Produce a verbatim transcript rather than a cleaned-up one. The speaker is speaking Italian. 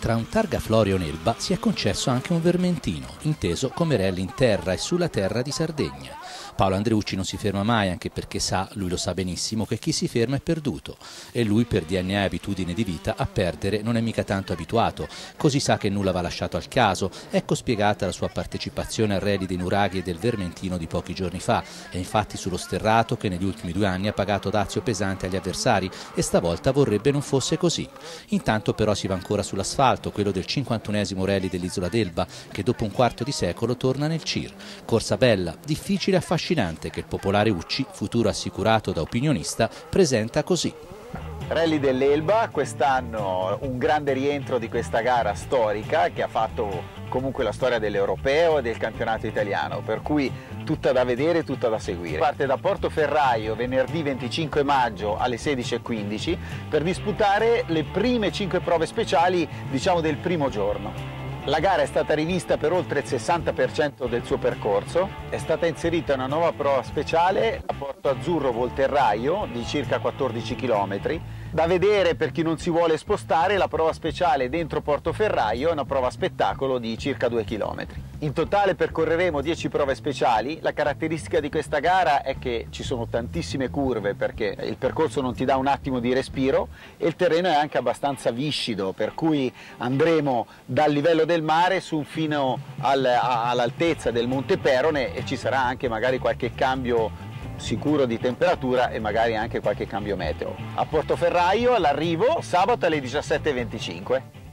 Tra un Targa Florio Nelba si è concesso anche un vermentino, inteso come rally in terra e sulla terra di Sardegna. Paolo Andreucci non si ferma mai, anche perché sa, lui lo sa benissimo, che chi si ferma è perduto. E lui, per D N A e abitudine di vita, a perdere non è mica tanto abituato. Così sa che nulla va lasciato al caso. Ecco spiegata la sua partecipazione al rally dei Nuraghi e del Vermentino di pochi giorni fa. È infatti sullo sterrato che negli ultimi due anni ha pagato dazio pesante agli avversari e stavolta vorrebbe non fosse così. Intanto però si va ancora sull'asfalto, quello del cinquantunesimo rally dell'Isola d'Elba, che dopo un quarto di secolo torna nel C I R. Corsa bella, difficile e affascinante, che il popolare Ucci, futuro assicurato da opinionista, presenta così. Rally dell'Elba, quest'anno un grande rientro di questa gara storica che ha fatto comunque la storia dell'Europeo e del campionato italiano, per cui tutta da vedere, tutta da seguire. Parte da Portoferraio venerdì venticinque maggio alle sedici e quindici per disputare le prime cinque prove speciali, diciamo, del primo giorno. La gara è stata rivista per oltre il sessanta per cento del suo percorso, è stata inserita una nuova prova speciale a Porto Azzurro Volterraio di circa quattordici chilometri. Da vedere per chi non si vuole spostare, la prova speciale dentro Portoferraio è una prova spettacolo di circa due chilometri. In totale percorreremo dieci prove speciali. La caratteristica di questa gara è che ci sono tantissime curve perché il percorso non ti dà un attimo di respiro e il terreno è anche abbastanza viscido, per cui andremo dal livello del mare su fino al, all'altezza del Monte Perone e ci sarà anche magari qualche cambio sicuro di temperatura e magari anche qualche cambio meteo. A Portoferraio all'arrivo sabato alle diciassette e venticinque.